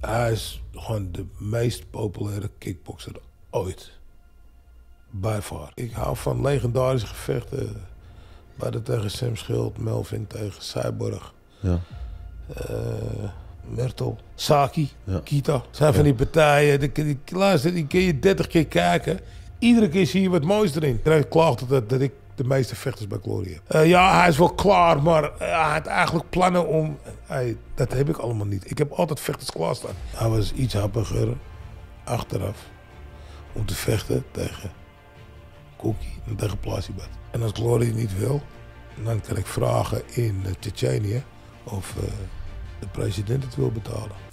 Hij is gewoon de meest populaire kickbokser ooit. By far. Ik hou van legendarische gevechten. Badr tegen Sam Schild, Melvin tegen Cyborg. Ja. Mertel, Saki, Ja. Kita. Zijn van die partijen. Die kun je 30 keer kijken. Iedere keer zie je wat moois erin. Iedereen klaagt dat ik de meeste vechters bij Glory heb. Ja, hij is wel klaar, maar hij had eigenlijk plannen om... dat heb ik allemaal niet. Ik heb altijd vechters klaarstaan. Hij was iets happiger achteraf om te vechten tegen Cookie en tegen Plasibat. En als Glory niet wil, dan kan ik vragen in Tsjetsjenië of de president het wil betalen.